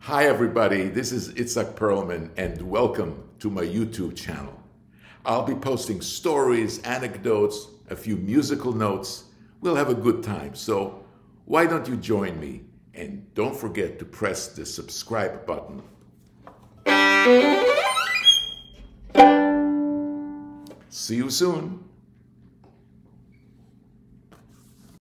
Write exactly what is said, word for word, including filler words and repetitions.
Hi everybody, this is Itzhak Perlman and welcome to my YouTube channel. I'll be posting stories, anecdotes, a few musical notes. We'll have a good time, so why don't you join me? And don't forget to press the subscribe button. See you soon.